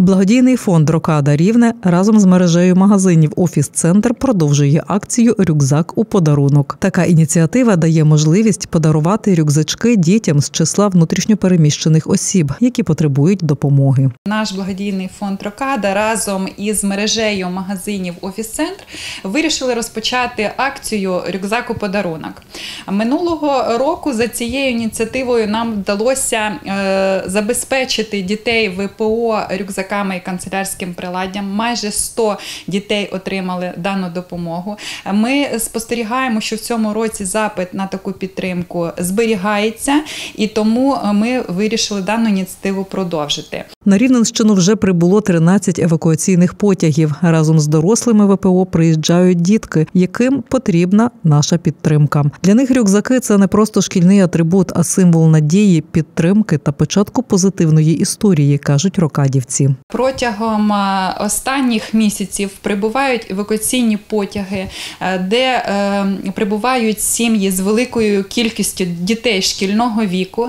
Благодійний фонд «Рокада Рівне» разом з мережею магазинів «Офіс-центр» продовжує акцію «Рюкзак у подарунок». Така ініціатива дає можливість подарувати рюкзачки дітям з числа внутрішньопереміщених осіб, які потребують допомоги. Наш благодійний фонд «Рокада» разом із мережею магазинів «Офіс-центр» вирішили розпочати акцію «Рюкзак у подарунок». Минулого року за цією ініціативою нам вдалося забезпечити дітей ВПО рюкзаками і канцелярським приладдям. Майже 100 дітей отримали дану допомогу. Ми спостерігаємо, що в цьому році запит на таку підтримку зберігається, і тому ми вирішили дану ініціативу продовжити. На Рівненщину вже прибуло 13 евакуаційних потягів. Разом з дорослими ВПО приїжджають дітки, яким потрібна наша підтримка. Для них рюкзаки – це не просто шкільний атрибут, а символ надії, підтримки та початку позитивної історії, кажуть рокадівці. Протягом останніх місяців прибувають евакуаційні потяги, де прибувають сім'ї з великою кількістю дітей шкільного віку.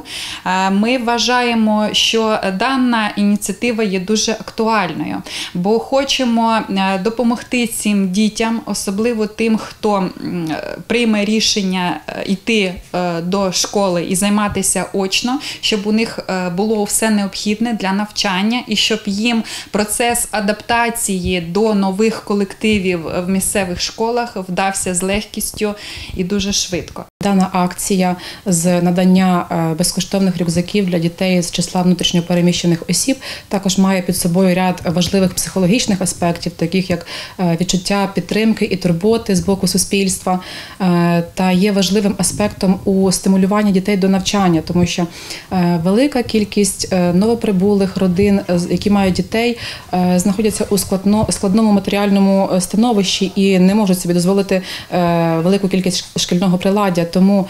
Ми вважаємо, що дана ініціатива є дуже актуальною, бо хочемо допомогти цим дітям, особливо тим, хто прийме рішення йти до школи і займатися очно, щоб у них було все необхідне для навчання і щоб їм процес адаптації до нових колективів в місцевих школах вдався з легкістю і дуже швидко. Дана акція з надання безкоштовних рюкзаків для дітей з числа внутрішньопереміщених осіб також має під собою ряд важливих психологічних аспектів, таких як відчуття підтримки і турботи з боку суспільства, та є важливим аспектом у стимулюванні дітей до навчання, тому що велика кількість новоприбулих родин, які мають дітей, знаходяться у складному матеріальному становищі і не можуть собі дозволити велику кількість шкільного приладдя. Тому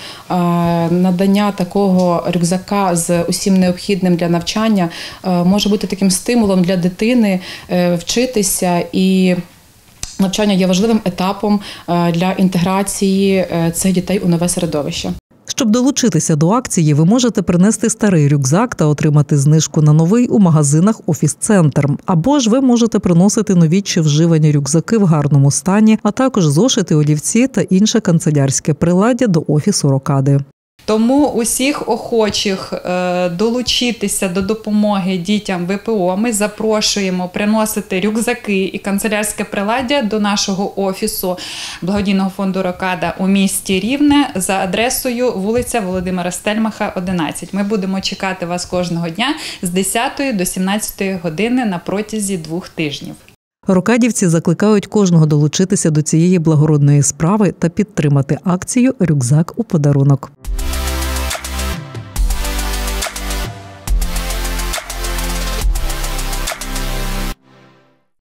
надання такого рюкзака з усім необхідним для навчання може бути таким стимулом для дитини вчитися, і навчання є важливим етапом для інтеграції цих дітей у нове середовище. Щоб долучитися до акції, ви можете принести старий рюкзак та отримати знижку на новий у магазинах «Офіс-центр». Або ж ви можете приносити нові чи вживані рюкзаки в гарному стані, а також зошити, олівці та інше канцелярське приладдя до офісу «Рокади». Тому усіх охочих долучитися до допомоги дітям ВПО ми запрошуємо приносити рюкзаки і канцелярське приладдя до нашого офісу благодійного фонду «Рокада» у місті Рівне за адресою вулиця Володимира Стельмаха, 11. Ми будемо чекати вас кожного дня з 10 до 17 години на протязі 2 тижнів. Рокадівці закликають кожного долучитися до цієї благородної справи та підтримати акцію «Рюкзак у подарунок».